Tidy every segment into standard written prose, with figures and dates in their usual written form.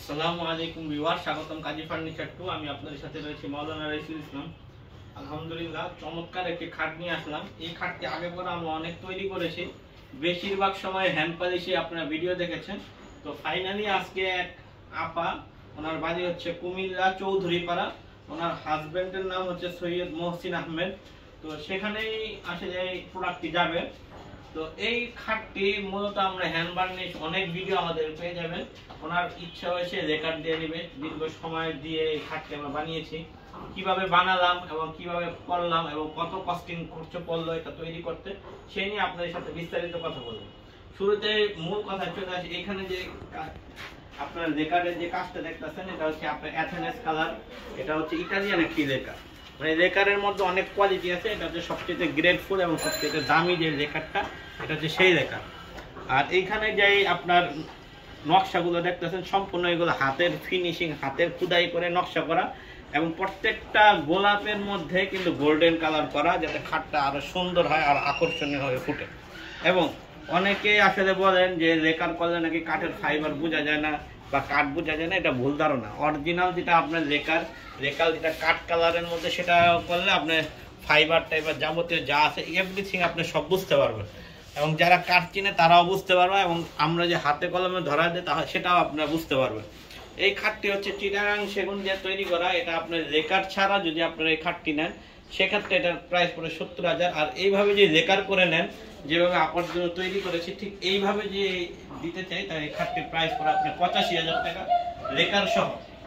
আসসালামু আলাইকুম ভিউয়ার, স্বাগতম কাজী ফার্নিচার টু। আমি আপনাদের সাথে রয়েছি মাওলানা রাইসুল ইসলাম। আলহামদুলিল্লাহ, চমৎকার একটি খাট নিয়ে আসলাম। এই খাটটি আগে পরে আমরা অনেক তৈরি করেছি, বেশিরভাগ সময় হ্যান্ড পলিশে আপনারা ভিডিও দেখেছেন। তো ফাইনালি আজকে এক আপা, ওনার বাড়ি হচ্ছে কুমিল্লা চৌধুরীপাড়া, ওনার হাজবেন্ডের নাম হচ্ছে সৈয়দ মহসিন আহমেদ। তো সেখানেই আসলে এই প্রোডাক্টটি যাবে। তো এই খাটটি মূলত আমরা হ্যান্ড বার্নিশ অনেক ভিডিও আমাদের পেয়ে যাবেন। ওনার ইচ্ছা হয়েছে রেকর্ড দিয়ে নেবে, দীর্ঘ সময় দিয়ে এই খাটটি আমরা বানিয়েছি, কিভাবে বানালাম এবং কিভাবে করলাম এবং কত কস্টিং খরচ পড়লো এটা তৈরি করতে, সেই নিয়ে আপনাদের সাথে বিস্তারিত কথা বলবো। শুরুতে মূল কথা চলে আসে, এখানে যে আপনার লেকারের যে কাজটা দেখতেছেন, এটা হচ্ছে আপনার অ্যাথেনেস কালার। এটা হচ্ছে ইটালিয়ান একটি লেকার, মানে লেকারের মধ্যে অনেক কোয়ালিটি আছে। এটা হচ্ছে সবচেয়ে গ্রেডফুল এবং সবচেয়ে দামি যে লেকারটা, এটা হচ্ছে সেই লেকার। আর এইখানে যে আপনার নকশাগুলো দেখতেছেন, সম্পূর্ণ এগুলো হাতের ফিনিশিং, হাতের খোদাই করে নকশা করা, এবং প্রত্যেকটা গোলাপের মধ্যে কিন্তু গোল্ডেন কালার করা, যাতে খাটটা আরো সুন্দর হয় আর আকর্ষণীয় হয়ে ফুটে। এবং অনেকে আসলে বলেন যে লেকার করলে নাকি কাঠের ফাইবার বোঝা যায় না বা কাঠ বোঝা যায় না, এটা ভুল ধারণা। অরিজিনাল যেটা আপনার লেকার যেটা কাঠ কালারের মধ্যে, সেটা করলে আপনার ফাইবার টাইবার যাবতীয় যা আছে এভরিথিং আপনি সব বুঝতে পারবেন, এবং যারা কাঠ চিনে তারাও বুঝতে পারবে, এবং আমরা যে হাতে কলমে ধরা দিই সেটাও আপনারা বুঝতে পারবেন। এই খাটটি হচ্ছে চিটাগাং সেগুন দিয়ে তৈরি করা। এটা আপনার লেকার ছাড়া যদি আপনারা এই খাটটি নেন, সেক্ষেত্রে এটার প্রাইস পড়ে 70,000। আর এইভাবে যে লেকার করে নেন, যেভাবে আপনার জন্য তৈরি করেছি, ঠিক এইভাবে যে দিতে চাই, তাই এই খাটটির প্রাইস পড়ে আপনার 85,000 টাকা লেকার সহ।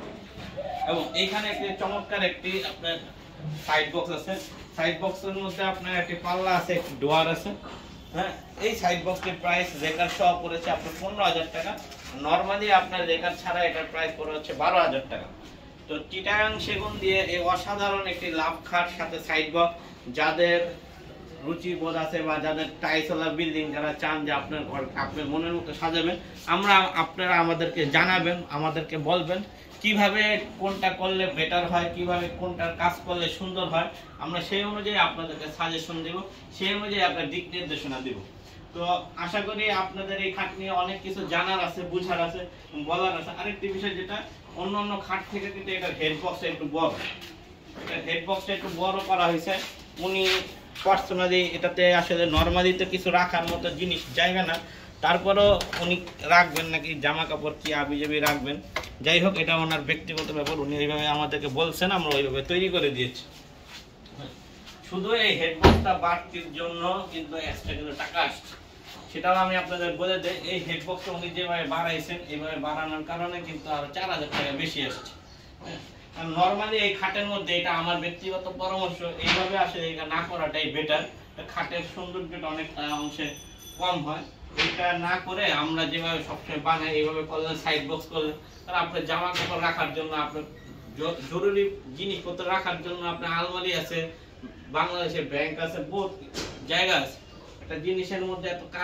এবং এইখানে একটি চমৎকার একটি আপনার সাইড বক্স আছে। সাইড বক্সের মধ্যে আপনার একটি পাল্লা আছে, একটি ডোয়ার আছে। হ্যাঁ, এই সাইড বক্সটির প্রাইস লেকার সহ পড়েছে আপনার 15,000 টাকা। নরমালি আপনার লেকার ছাড়া এটার প্রাইস পড়ে হচ্ছে 12,000 টাকা। তো চিটাগাং সেগুন দিয়ে এই অসাধারণ একটি লাভ খাট সাথে সাইড বক্স, যাদের রুচি বোধ আছে বা যাদের টাইলসওয়ালা বিল্ডিং যারা চান যে আপনার ঘর আপনার মনের মতো সাজাবেন, আপনারা আমাদেরকে জানাবেন, আমাদেরকে বলবেন কিভাবে কোনটা করলে বেটার হয়, কিভাবে কোনটার কাজ করলে সুন্দর হয়। আমরা সেই অনুযায়ী আপনাদেরকে সাজেশন দেব, সেই অনুযায়ী আপনার দিক নির্দেশনা দেব। তো আশা করি আপনাদের এই খাট নিয়ে অনেক কিছু জানার আছে, বুঝার আছে, বলার আছে। আরেকটি বিষয়, যেটা অন্য খাট থেকে কিন্তু এটা হেড বক্সটা একটু বড়, এটা হেড বক্সটা একটু বড় করা হয়েছে। উনি পার্সোনালি এটাতে আসলে নরমালি তো কিছু রাখার মতো জিনিস জায়গা না, তারপরও উনি রাখবেন নাকি জামা কাপড় কি আবিজাবি রাখবেন, যাই হোক এটা ওনার ব্যক্তিগত ব্যাপার। উনি এইভাবে আমাদেরকে বলছেন, আমরা ওইভাবে তৈরি করে দিয়েছি। শুধু এই হেডবক্সটা বাড়তির জন্য কিন্তু এক্সট্রা কিন্তু টাকা আসছে, সেটাও আমি আপনাদের বলে দেই। এই হেডবক্সটা উনি যেভাবে বাড়াইছেন, এইভাবে বাড়ানোর কারণে কিন্তু আরো 4,000 টাকা বেশি আসছে। নরমালি এই খাটের মধ্যে, এটা আমার ব্যক্তিগত পরামর্শ, এইভাবে আসলে এটা না করাটাই বেটার। খাটের সৌন্দর্যটা অনেকটা অংশে কম হয়। এটা না করে আমরা যেভাবে সবসময় বানাই, এইভাবে করলে সাইড বক্স করলে, তাহলে আপনার জামা কাপড় রাখার জন্য, আপনার জরুরি জিনিসপত্র রাখার জন্য আপনার আলমারি আছে, বাংলাদেশের ব্যাংক আছে, বহুত জায়গা আছে। একটা জিনিসের মধ্যে এত কাজ